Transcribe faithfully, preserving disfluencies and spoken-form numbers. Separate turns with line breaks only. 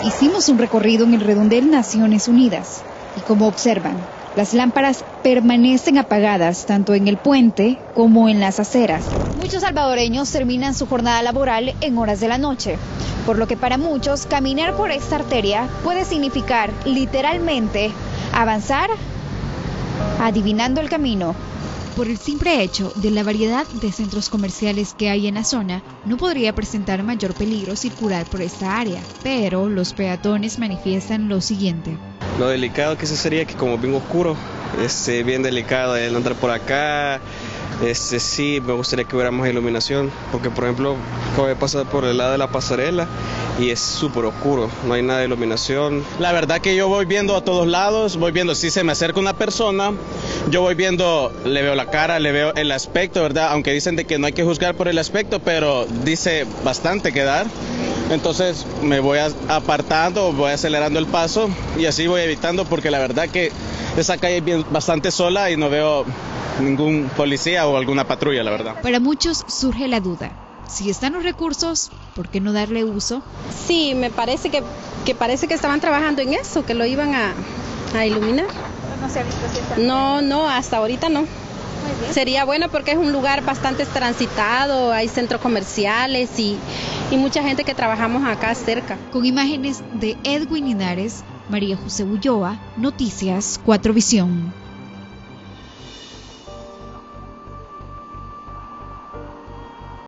Hicimos un recorrido en el redondel Naciones Unidas y como observan, las lámparas permanecen apagadas tanto en el puente como en las aceras. Muchos salvadoreños terminan su jornada laboral en horas de la noche, por lo que para muchos caminar por esta arteria puede significar literalmente avanzar adivinando el camino. Por el simple hecho de la variedad de centros comerciales que hay en la zona, no podría presentar mayor peligro circular por esta área, pero los peatones manifiestan lo siguiente.
Lo delicado que eso sería que como bien oscuro, este, bien delicado el andar por acá, este, sí me gustaría que hubiera más iluminación, porque por ejemplo acabo de pasar por el lado de la pasarela y es súper oscuro, no hay nada de iluminación.
La verdad que yo voy viendo a todos lados, voy viendo si se me acerca una persona, yo voy viendo, le veo la cara, le veo el aspecto, ¿verdad? Aunque dicen de que no hay que juzgar por el aspecto, pero dice bastante que dar. Entonces me voy apartando, voy acelerando el paso y así voy evitando, porque la verdad que esa calle es bien, bastante sola y no veo ningún policía o alguna patrulla, la verdad.
Para muchos surge la duda, si están los recursos, ¿por qué no darle uso?
Sí, me parece que, que parece que estaban trabajando en eso, que lo iban a, a iluminar.
No se ha visto si está.
No, no, hasta ahorita no. Sería bueno porque es un lugar bastante transitado, hay centros comerciales y, y mucha gente que trabajamos acá cerca.
Con imágenes de Edwin Linares, María José Ulloa, Noticias cuatro Visión.